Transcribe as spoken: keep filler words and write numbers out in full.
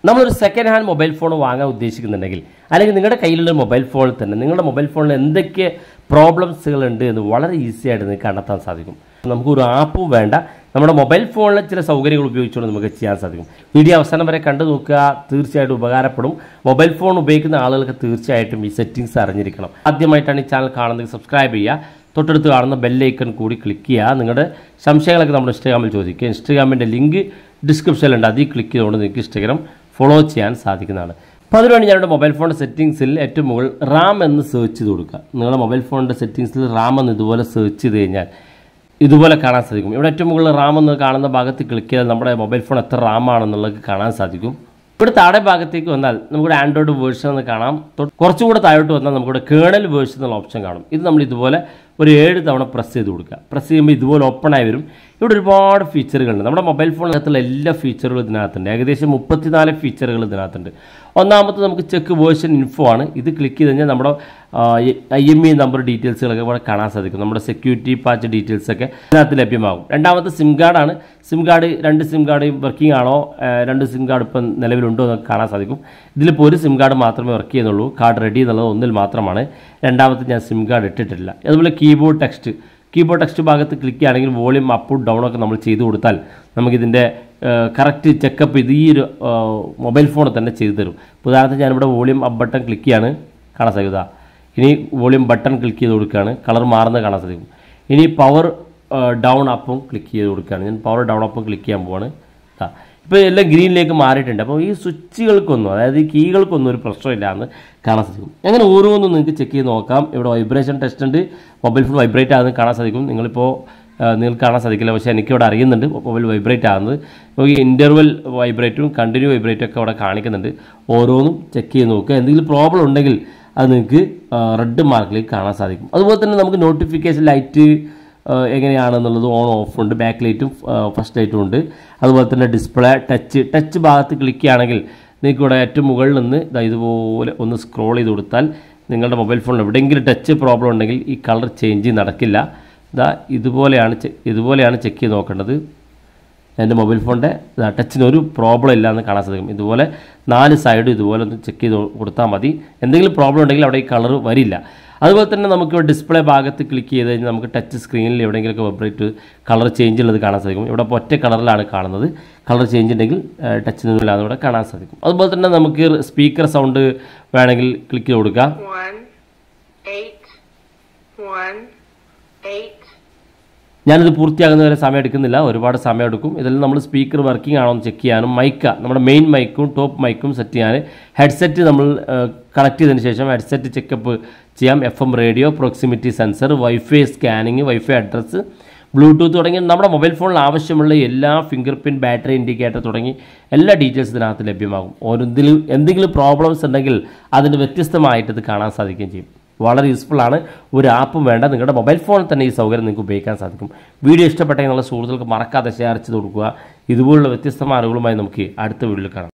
നമ്മളൊരു second hand mobile phone വാങ്ങാൻ ഉദ്ദേശിക്കുന്നുണ്ടെങ്കിൽ അല്ലെങ്കിൽ നിങ്ങളുടെ കയ്യിലുള്ള മൊബൈൽ ഫോണിൽ തന്നെ നിങ്ങളുടെ മൊബൈൽ ഫോണിൽ എന്തൊക്കെ പ്രോബ്ലംസുകൾ ഉണ്ട് എന്ന് വളരെ ഈസി ആയിട്ട് നിങ്ങൾക്ക് കണ്ടെത്താൻ സാധിക്കും. നമുക്കൊരു ആപ്പും വേണ്ട, നമ്മുടെ മൊബൈൽ ഫോണിലെ ചില സൗകര്യങ്ങൾ ഉപയോഗിച്ചുകൊണ്ട് നമുക്ക് ചെയ്യാൻ സാധിക്കും. വീഡിയോ അവസാനം വരെ കണ്ടു നോക്കുക, തീർച്ചയായിട്ടും ഉപകാരപ്പെടും. മൊബൈൽ ഫോൺ ഉപയോഗിക്കുന്ന ആളുകൾക്ക് തീർച്ചയായിട്ടും ഈ സെറ്റിംഗ്സ് അറിഞ്ഞിരിക്കണം. ആദ്യമായിട്ടാണ് ഈ ചാനൽ കാണുന്നത്, സബ്സ്ക്രൈബ് ചെയ്യുക, തൊട്ടടുത്ത് കാണുന്ന ബെല്ലൈക്കൺ കൂടി ക്ലിക്ക് ചെയ്യുക. നിങ്ങളുടെ സംശയങ്ങളൊക്കെ നമ്മുടെ ഇൻസ്റ്റാഗ്രാമിൽ ചോദിക്കുക. ഇൻസ്റ്റാഗ്രാമിൻ്റെ ലിങ്ക് ഡിസ്ക്രിപ്ഷനിലുണ്ട്, അതിൽ ക്ലിക്ക് ചെയ്തുകൊണ്ട് നിങ്ങൾക്ക് ഇൻസ്റ്റാഗ്രാം ഫോളോ ചെയ്യാൻ സാധിക്കുന്നതാണ്. അപ്പോൾ അതിനുവേണ്ടി ഞാനിവിടെ മൊബൈൽ ഫോണിൻ്റെ സെറ്റിംഗ്സിൽ ഏറ്റവും മുകളിൽ റാം എന്ന് സെർച്ച് ചെയ്ത് കൊടുക്കുക. നിങ്ങളുടെ മൊബൈൽ ഫോണിൻ്റെ സെറ്റിംഗ്സിൽ റാം എന്ന് ഇതുപോലെ സെർച്ച് ചെയ്ത് കഴിഞ്ഞാൽ ഇതുപോലെ കാണാൻ സാധിക്കും. ഇവിടെ ഏറ്റവും മുകളിൽ റാം എന്ന് കാണുന്ന ഭാഗത്ത് ക്ലിക്ക് ചെയ്താൽ നമ്മുടെ മൊബൈൽ ഫോൺ എത്ര റാം ആണെന്നുള്ളത് കാണാൻ സാധിക്കും. ഇവിടെ താഴെ ഭാഗത്തേക്ക് വന്നാൽ നമുക്കിവിടെ ആൻഡ്രോയിഡ് വേർഷൻ എന്ന് കാണാം. കുറച്ചും കൂടെ താഴോട്ട് വന്നാൽ നമുക്കിവിടെ കേണൽ വേർഷൻ എന്നുള്ള ഓപ്ഷൻ കാണും. ഇത് നമ്മൾ ഇതുപോലെ ഒരു ഏഴ് തവണ പ്രസ് ചെയ്ത് കൊടുക്കുക. പ്രസ് ചെയ്യുമ്പോൾ ഇതുപോലെ ഓപ്പൺ ആയി വരും. ഇവിടെ ഒരുപാട് ഫീച്ചറുകളുണ്ട്. നമ്മുടെ മൊബൈൽ ഫോണിനകത്തുള്ള എല്ലാ ഫീച്ചറുകളും ഇതിനകത്തുണ്ട്. ഏകദേശം മുപ്പത്തിനാല് ഫീച്ചറുകൾ ഇതിനകത്തുണ്ട്. ഒന്നാമത്തെ നമുക്ക് ചെക്ക് വേർഷൻ ഇൻഫോ ആണ്. ഇത് ക്ലിക്ക് ചെയ്ത് കഴിഞ്ഞാൽ നമ്മുടെ ഐ എം ഇ നമ്പർ ഡീറ്റെയിൽസുകളൊക്കെ ഇവിടെ കാണാൻ സാധിക്കും. നമ്മുടെ സെക്യൂരിറ്റി പാച്ച് ഡീറ്റെയിൽസൊക്കെ ഇതിനകത്ത് ലഭ്യമാകും. രണ്ടാമത്തെ സിം കാർഡാണ്. സിം കാർഡ് രണ്ട് സിം കാർഡ് വർക്കിംഗ് ആണോ, രണ്ട് സിം കാർഡ് ഇപ്പം നിലവിലുണ്ടോ എന്നൊക്കെ കാണാൻ സാധിക്കും. ഇതിലിപ്പോൾ ഒരു സിം കാർഡ് മാത്രമേ വർക്ക് ചെയ്യുന്നുള്ളൂ. കാർഡ് റെഡി എന്നുള്ളത് ഒന്നിൽ മാത്രമാണ്. രണ്ടാമത്തെ ഞാൻ സിം കാർഡ് ഇട്ടിട്ടില്ല. അതുപോലെ കീബോർഡ് ടെക്സ്റ്റ് കീബോർഡ് ടെക്സ്റ്റ് ഭാഗത്ത് ക്ലിക്ക് ചെയ്യുകയാണെങ്കിൽ വോളിയം അപ്പ് ഡൗൺ ഒക്കെ നമ്മൾ ചെയ്ത് കൊടുത്താൽ നമുക്കിതിൻ്റെ കറക്റ്റ് ചെക്കപ്പ് ഇത് ഈ ഒരു മൊബൈൽ ഫോണിൽ തന്നെ ചെയ്തു തരും. ഉദാഹരണത്തിന് ഞാനിവിടെ വോളിയം അപ്പ് ബട്ടൺ ക്ലിക്ക് ചെയ്യാണ്, കാണാൻ സാധിക്കുക. ഇനി വോളിയം ബട്ടൺ ക്ലിക്ക് ചെയ്ത് കൊടുക്കുകയാണ്, കളർ മാറുന്നത് കാണാൻ സാധിക്കും. ഇനി പവർ ഡൗൺ അപ്പും ക്ലിക്ക് ചെയ്ത് കൊടുക്കുകയാണ്. ഞാൻ പവർ ഡൗൺ അപ്പും ക്ലിക്ക് ചെയ്യാൻ പോവാണ്. ഇപ്പോൾ എല്ലാം ഗ്രീനിലേക്ക് മാറിയിട്ടുണ്ട്. അപ്പോൾ ഈ സ്വിച്ചുകൾക്കൊന്നും, അതായത് ഈ കീകൾക്കൊന്നും ഒരു പ്രശ്നമില്ല എന്ന് കാണാൻ സാധിക്കും. അങ്ങനെ ഓരോന്നും നിങ്ങൾക്ക് ചെക്ക് ചെയ്ത് നോക്കാം. ഇവിടെ വൈബ്രേഷൻ ടെസ്റ്റ് ഉണ്ട്, മൊബൈൽ ഫോൺ വൈബ്രേറ്റ് ആകുന്നത് കാണാൻ സാധിക്കും. നിങ്ങളിപ്പോൾ നിങ്ങൾക്ക് കാണാൻ സാധിക്കില്ല, പക്ഷേ എനിക്കിവിടെ അറിയുന്നുണ്ട് മൊബൈൽ വൈബ്രേറ്റ് ആകുന്നത്. ഈ ഇൻ്റർവൽ വൈബ്രേറ്റും കണ്ടിന്യൂ വൈബ്രേറ്റും ഒക്കെ അവിടെ കാണിക്കുന്നുണ്ട്. ഓരോന്നും ചെക്ക് ചെയ്ത് നോക്കുക. എന്തെങ്കിലും പ്രോബ്ലം ഉണ്ടെങ്കിൽ അത് നിങ്ങൾക്ക് റെഡ് മാർക്കിലേക്ക് കാണാൻ സാധിക്കും. അതുപോലെ തന്നെ നമുക്ക് നോട്ടിഫിക്കേഷൻ ലൈറ്റ് എങ്ങനെയാണെന്നുള്ളത് ഓൺ ഓഫ് ഉണ്ട്, ബാക്ക് ലൈറ്റും ഫസ്റ്റ് ലൈറ്റും ഉണ്ട്. അതുപോലെ തന്നെ ഡിസ്പ്ലേ ടച്ച് ടച്ച് ഭാഗത്ത് ക്ലിക്ക് ചെയ്യുകയാണെങ്കിൽ നിങ്ങൾക്ക് ഇവിടെ ഏറ്റവും മുകളിൽ നിന്ന് ഇതാ ഇതുപോലെ ഒന്ന് സ്ക്രോൾ ചെയ്ത് കൊടുത്താൽ നിങ്ങളുടെ മൊബൈൽ ഫോണിൽ എവിടെയെങ്കിലും ടച്ച് പ്രോബ്ലം ഉണ്ടെങ്കിൽ ഈ കളർ ചേഞ്ച് നടക്കില്ല. ഇതാ ഇതുപോലെയാണ് ഇതുപോലെയാണ് ചെക്ക് ചെയ്ത് നോക്കേണ്ടത്. എൻ്റെ മൊബൈൽ ഫോണിൻ്റെ ടച്ചിന് ഒരു പ്രോബ്ലം ഇല്ല എന്ന് കാണാൻ സാധിക്കും. ഇതുപോലെ നാല് സൈഡും ഇതുപോലെ ഒന്ന് ചെക്ക് ചെയ്ത് കൊടുത്താൽ മതി. എന്തെങ്കിലും പ്രോബ്ലം ഉണ്ടെങ്കിൽ അവിടെ ഈ കളർ വരില്ല. അതുപോലെ തന്നെ നമുക്ക് ഡിസ്പ്ലേ ഭാഗത്ത് ക്ലിക്ക് ചെയ്ത് കഴിഞ്ഞാൽ നമുക്ക് ടച്ച് സ്ക്രീനിൽ എവിടെയെങ്കിലുമൊക്കെ വൈബ്രേറ്റ് കളർ ചേഞ്ച് ഉള്ളത് കാണാൻ സാധിക്കും. ഇവിടെ ഇപ്പോൾ ഒറ്റ കളറിലാണ് കാണുന്നത്. കളർ ചേഞ്ച് ഉണ്ടെങ്കിൽ ടച്ച് നിന്നില്ലാതെ ഇവിടെ കാണാൻ സാധിക്കും. അതുപോലെ തന്നെ നമുക്ക് സ്പീക്കർ സൗണ്ട് വേണമെങ്കിൽ ക്ലിക്ക് ചെയ്ത് കൊടുക്കാം. ഞാനിത് പൂർത്തിയാകുന്നവരെ സമയം എടുക്കുന്നില്ല, ഒരുപാട് സമയം എടുക്കും. ഇതെല്ലാം നമ്മൾ സ്പീക്കർ വർക്കിംഗ് ആണോ എന്ന് ചെക്ക് ചെയ്യാനും മൈക്ക നമ്മുടെ മെയിൻ മൈക്കും ടോപ്പ് മൈക്കും സെറ്റ് ചെയ്യാൻ ഹെഡ്സെറ്റ് നമ്മൾ കണക്ട് ചെയ്തതിന് ശേഷം ഹെഡ്സെറ്റ് ചെക്കപ്പ് ചെയ്യാം. F M radio, proximity sensor, wifi scanning, wifi address, bluetooth തുടങ്ങി നമ്മുടെ മൊബൈൽ ഫോണിൽ ആവശ്യമുള്ള എല്ലാ ഫിംഗർ പ്രിൻറ്റ്, ബാറ്ററി ഇൻഡിക്കേറ്റർ തുടങ്ങി എല്ലാ ഡീറ്റെയിൽസ് ഇതിനകത്ത് ലഭ്യമാകും. ഓരോന്നിലും എന്തെങ്കിലും പ്രോബ്ലംസ് ഉണ്ടെങ്കിൽ അതിന് വ്യത്യസ്തമായിട്ട് ഇത് കാണാൻ സാധിക്കുകയും ചെയ്യും. വളരെ യൂസ്ഫുൾ ആണ്. ഒരു ആപ്പും വേണ്ട, നിങ്ങളുടെ മൊബൈൽ ഫോണിൽ തന്നെ ഈ സൗകര്യം നിങ്ങൾക്ക് ഉപയോഗിക്കാൻ സാധിക്കും. വീഡിയോ ഇഷ്ടപ്പെട്ടെങ്കിൽ നിങ്ങളുടെ സുഹൃത്തുക്കൾക്ക് മറക്കാതെ ഷെയർ ചെയ്ത് കൊടുക്കുക. ഇതുപോലുള്ള വ്യത്യസ്തമായ അറിവുകളുമായി നമുക്ക് അടുത്ത വീഡിയോയിൽ കാണാം.